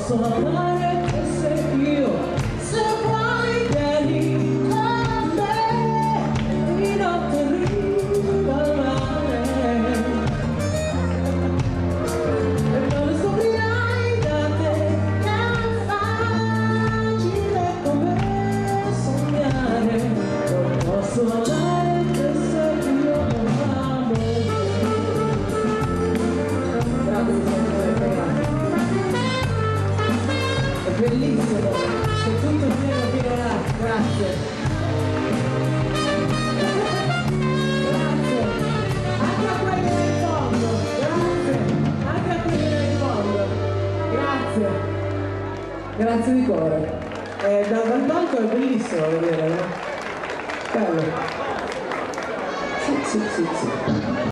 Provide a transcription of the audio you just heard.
posso amare te se io saprai vieni con me di notte in riva al mare e non scoprirai da te che è facile come sognare. Non posso amare te se io non amo. È bellissimo, c'è tutto pieno pieno là, grazie. Grazie, anche a quelli nel fondo, grazie, anche a quelli nel fondo, grazie. Grazie di cuore. Dal banco è bellissimo vedere, no? Bello. Sì.